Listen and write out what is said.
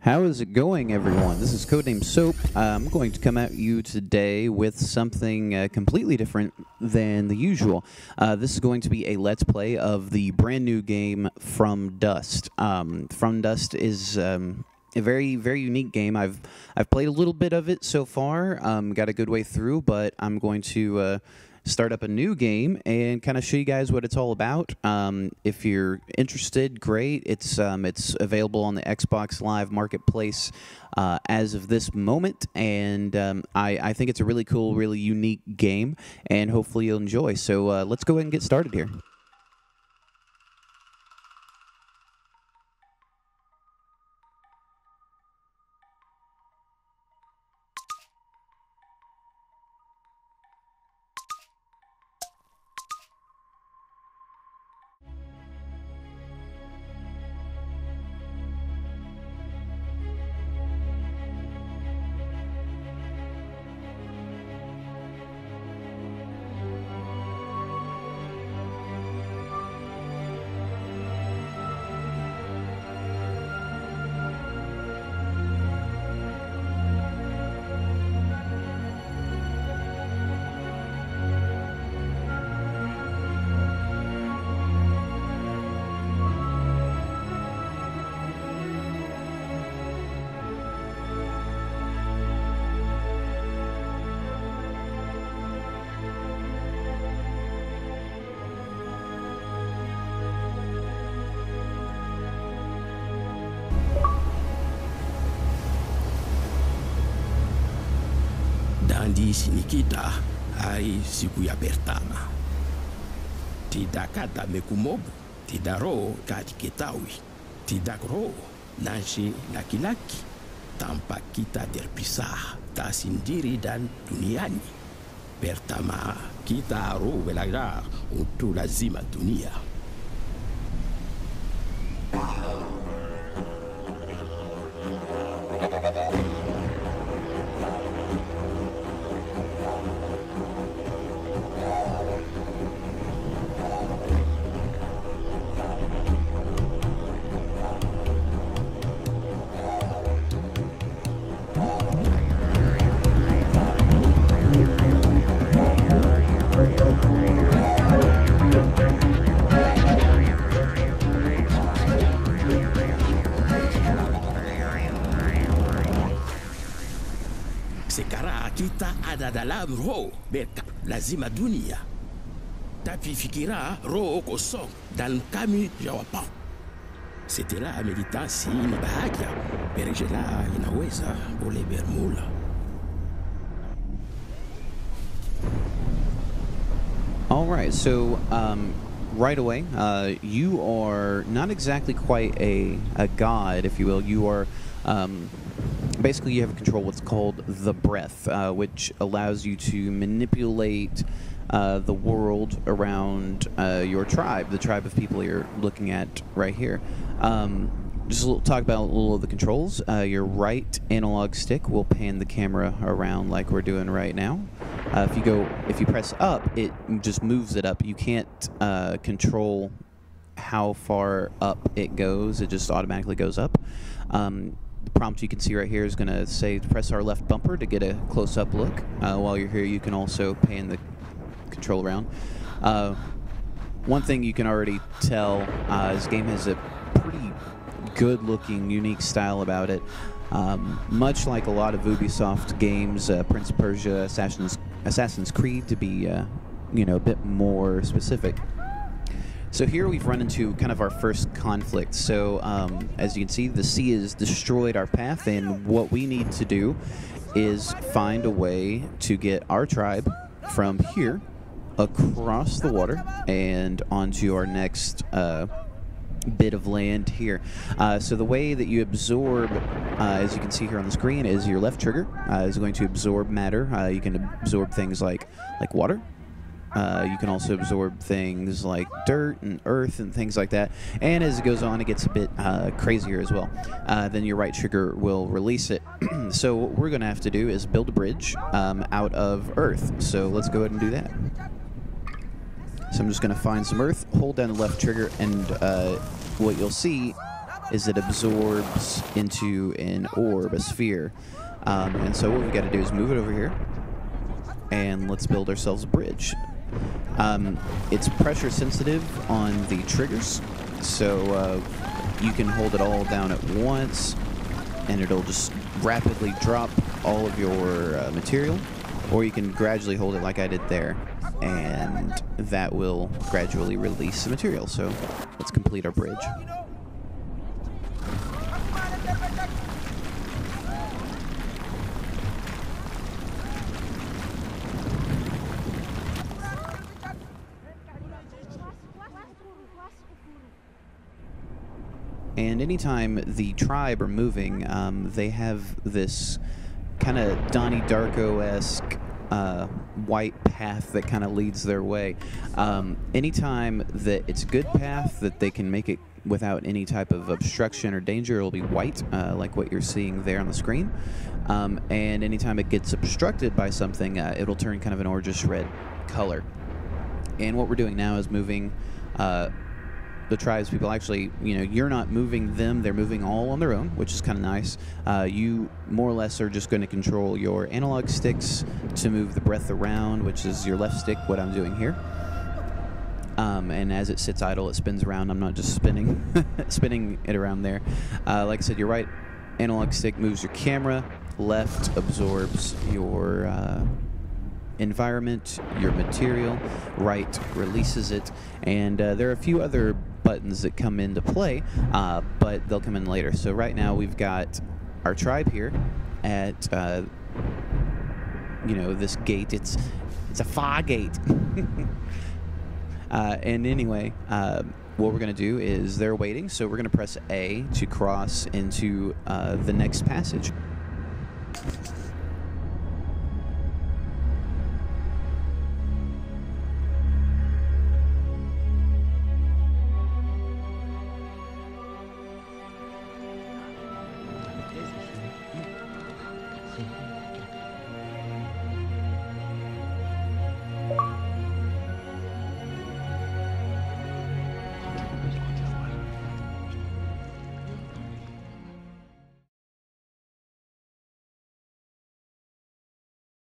How is it going, everyone? This is Codename Soap. I'm going to come at you today with something completely different than the usual. This is going to be a Let's Play of the brand new game From Dust. From Dust is a very, very unique game. I've played a little bit of it so far, got a good way through, but I'm going to start up a new game and kind of show you guys what it's all about. If you're interested, great. It's available on the Xbox Live Marketplace as of this moment, and I think it's a really cool, really unique game, and hopefully you'll enjoy. So let's go ahead and get started here. Di sini kita hari siku ya pertama. Tidak kata mekumobu, tidak roh kati ketahui, tidak roh nasi laki-laki. Tanpa kita terpisah, tak sendiri dan duniani. Pertama, kita harus belajar untuk lazima dunia. Sekarang kita ada dalam roh mereka lazima dunia. Tapi fikiran roh kosong dan kami jawapan. Setelah meditasi ini bahagia, berjalan inaweza boleh bermula. All right, so right away, you are not exactly quite a god, if you will. You are basically, you have control what's called the breath, which allows you to manipulate the world around your tribe, the tribe of people you're looking at right here. Just talk about a little of the controls. Your right analog stick will pan the camera around like we're doing right now. If you press up, it just moves it up. You can't control how far up it goes. It just automatically goes up. The prompt you can see right here is going to say press our left bumper to get a close-up look. While you're here, you can also pan the control around. One thing you can already tell, this game has a pretty good-looking, unique style about it. Much like a lot of Ubisoft games, Prince of Persia, Assassin's Creed, to be a bit more specific. So here we've run into kind of our first conflict. So as you can see, the sea has destroyed our path, and what we need to do is find a way to get our tribe from here across the water and onto our next bit of land here. So the way that you absorb, as you can see here on the screen, is your left trigger is going to absorb matter. You can absorb things like water. You can also absorb things like dirt and earth and things like that. And as it goes on, it gets a bit crazier as well. Then your right trigger will release it. So what we're going to have to do is build a bridge out of earth. So let's go ahead and do that. So I'm just going to find some earth, hold down the left trigger, and what you'll see is it absorbs into an orb, a sphere. And so what we've got to do is move it over here, and let's build ourselves a bridge. It's pressure sensitive on the triggers, so you can hold it all down at once, and it'll just rapidly drop all of your material, or you can gradually hold it like I did there, and that will gradually release the material. So let's complete our bridge. And anytime the tribe are moving, they have this kind of Donnie Darko-esque white path that kind of leads their way. Anytime that it's a good path, that they can make it without any type of obstruction or danger, it'll be white, like what you're seeing there on the screen. And anytime it gets obstructed by something, it'll turn kind of an orangish red color. And what we're doing now is moving the tribespeople. Actually, you know, you're not moving them, they're moving all on their own, which is kind of nice. You more or less are just going to control your analog sticks to move the breath around, which is your left stick, what I'm doing here. And as it sits idle, it spins around. I'm not just spinning spinning it around there. Like I said, your right analog stick moves your camera, left absorbs your environment, your material, right releases it, and there are a few other buttons that come into play, but they'll come in later. So right now we've got our tribe here at you know, this gate. It's a fire gate. And anyway, what we're going to do is they're waiting, so we're going to press A to cross into the next passage.